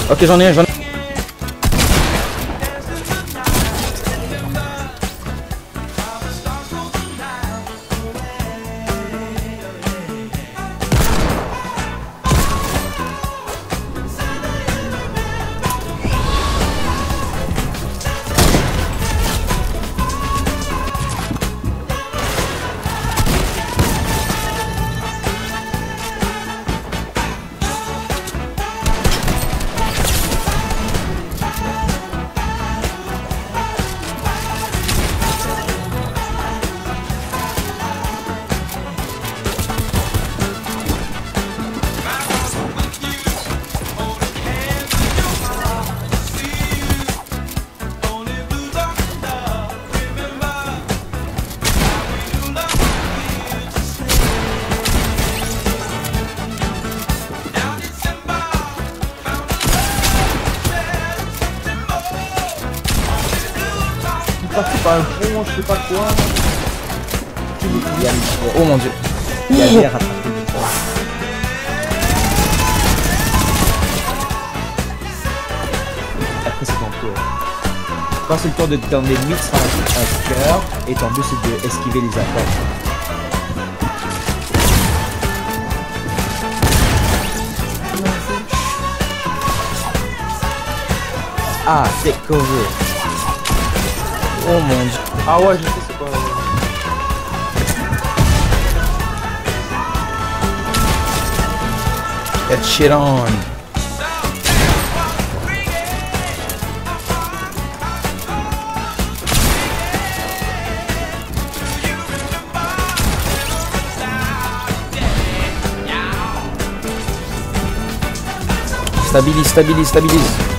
Ok, j'en ai un, j'en ai. Parti par un pont, je sais pas quoi. Oh mon dieu. Il y a l'air rattrapé. Après c'est ton tour. Quand c'est le tour de ton ennemi, tu seras un cœur et ton but c'est de esquiver les attaques. Ah, c'est cover. Oh mon dieu. Ah ouais, je sais c'est quoi. Get shit on. Stabilise, stabilise, stabilise.